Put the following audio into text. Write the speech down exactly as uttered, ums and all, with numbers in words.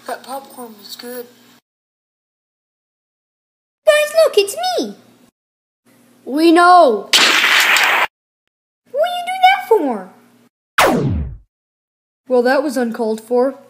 That popcorn was good. Guys, look, it's me. We know. What do you do that for? Well, that was uncalled for.